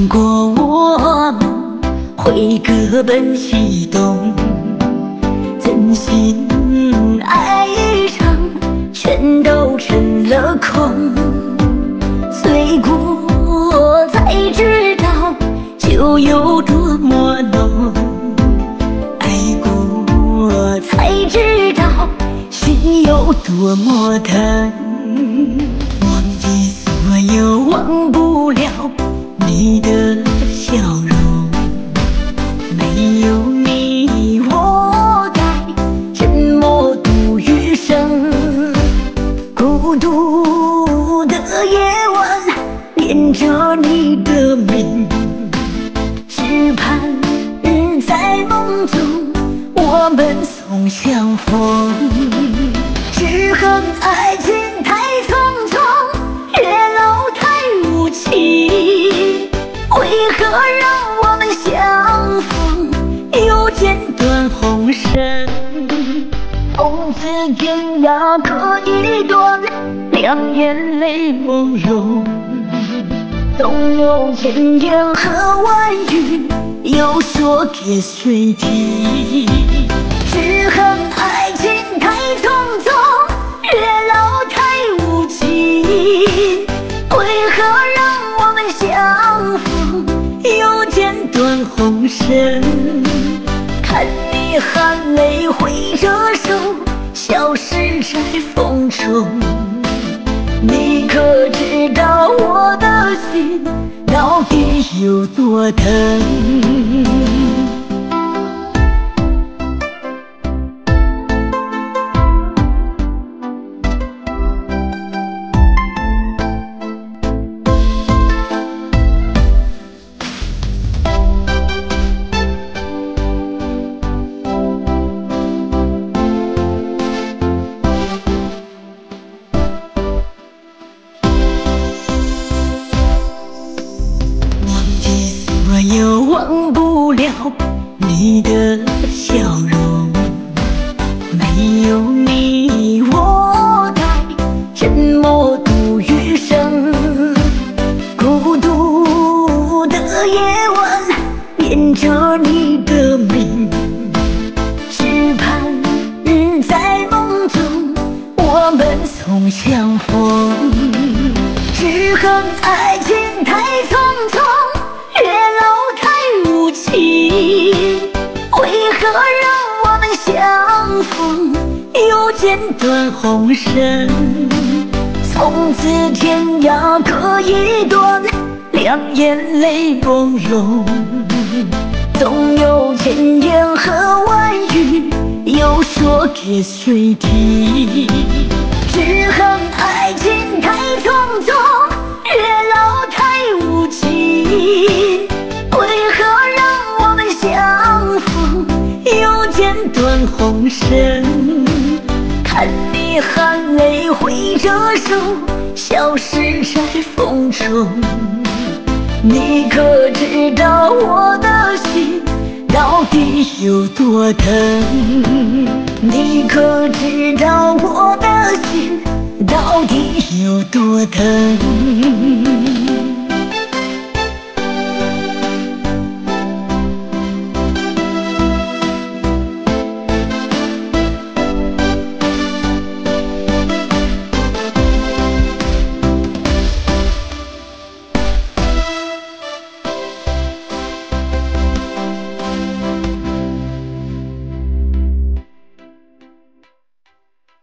经过我们会各奔西东，真心爱一场，全都成了空。醉过才知道酒有多么浓，爱过才知道心有多么疼。忘记所有，忘不了你的笑容，没有你我该怎么度余生？孤独的夜晚念着你的名，只盼在梦中我们总相逢。只恨爱情太匆匆，月老太无情，为何让我们相逢又剪断红绳？从此天涯各一端，两眼泪朦胧，总有千言和万语又说给谁听？只恨爱情太匆匆，月老太无情，为何让我们相逢又剪断红绳？看你含泪挥着手，消失在风中。你可知道我的心到底有多疼？又忘不了你的笑容，没有你我该怎么度余生？孤独的夜晚念着你的名，只盼在梦中我们总相逢。只恨爱情太匆匆，为何让我们相逢又剪断红绳？从此天涯各一端，两眼泪朦胧，总有千言和万语又说给谁听？只恨爱情太匆匆，月老太无情，剪断红绳，看你含泪挥着手，消失在风中。你可知道我的心到底有多疼？你可知道我的心到底有多疼？